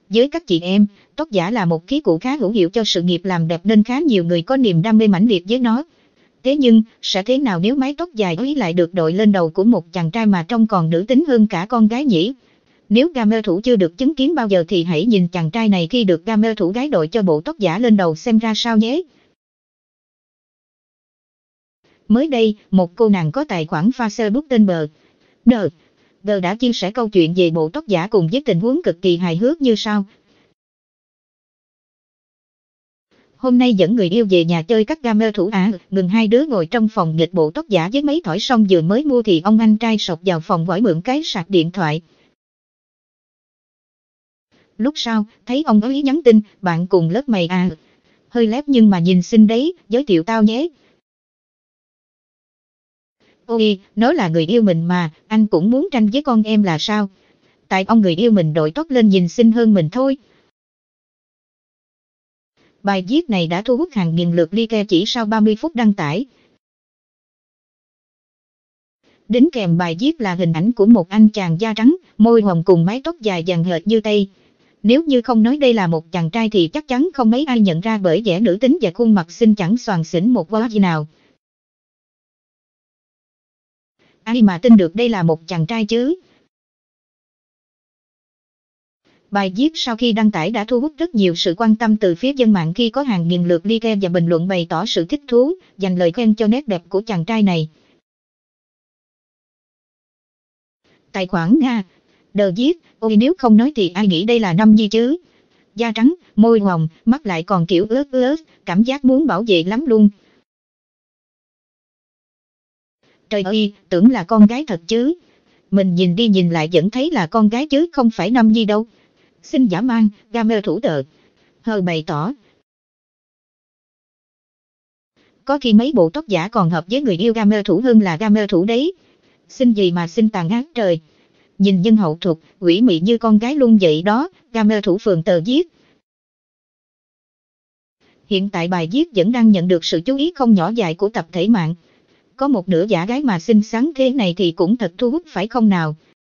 Với các chị em, tóc giả là một khí cụ khá hữu hiệu cho sự nghiệp làm đẹp nên khá nhiều người có niềm đam mê mãnh liệt với nó. Thế nhưng, sẽ thế nào nếu mái tóc dài ấy lại được đội lên đầu của một chàng trai mà trông còn nữ tính hơn cả con gái nhỉ? Nếu gamer thủ chưa được chứng kiến bao giờ thì hãy nhìn chàng trai này khi được gamer thủ gái đội cho bộ tóc giả lên đầu xem ra sao nhé. Mới đây, một cô nàng có tài khoản Facebook tên BG đã chia sẻ câu chuyện về bộ tóc giả cùng với tình huống cực kỳ hài hước như sau. Hôm nay dẫn người yêu về nhà chơi các gamer thủ ngừng hai đứa ngồi trong phòng nghịch bộ tóc giả với mấy thỏi xong vừa mới mua thì ông anh trai sộc vào phòng hỏi mượn cái sạc điện thoại. Lúc sau, thấy ông ấy nhắn tin, bạn cùng lớp mày hơi lép nhưng mà nhìn xinh đấy, giới thiệu tao nhé. Ôi, nó là người yêu mình mà, anh cũng muốn tranh với con em là sao? Tại ông người yêu mình đội tóc lên nhìn xinh hơn mình thôi. Bài viết này đã thu hút hàng nghìn lượt like chỉ sau 30 phút đăng tải. Đính kèm bài viết là hình ảnh của một anh chàng da trắng, môi hồng cùng mái tóc dài vàng hệt như tây. Nếu như không nói đây là một chàng trai thì chắc chắn không mấy ai nhận ra bởi vẻ nữ tính và khuôn mặt xinh chẳng xoàng xỉnh một quá gì nào. Ai mà tin được đây là một chàng trai chứ? Bài viết sau khi đăng tải đã thu hút rất nhiều sự quan tâm từ phía dân mạng khi có hàng nghìn lượt like và bình luận bày tỏ sự thích thú, dành lời khen cho nét đẹp của chàng trai này. Tài khoản Đờ viết, ôi nếu không nói thì ai nghĩ đây là Nam Nhi chứ? Da trắng, môi hồng, mắt lại còn kiểu ướt, cảm giác muốn bảo vệ lắm luôn. Trời ơi, tưởng là con gái thật chứ. Mình nhìn đi nhìn lại vẫn thấy là con gái chứ không phải Nam Nhi đâu. Xin dã man, gamer thủ bày tỏ. Có khi mấy bộ tóc giả còn hợp với người yêu gamer thủ hơn là gamer thủ đấy. Xin gì mà xin tàn ác trời. Nhìn nhân hậu thuộc, quỷ mị như con gái luôn vậy đó, gamer thủ phường tờ viết. Hiện tại bài viết vẫn đang nhận được sự chú ý không nhỏ dại của tập thể mạng. Có một nửa giả gái mà xinh xắn thế này thì cũng thật thu hút phải không nào?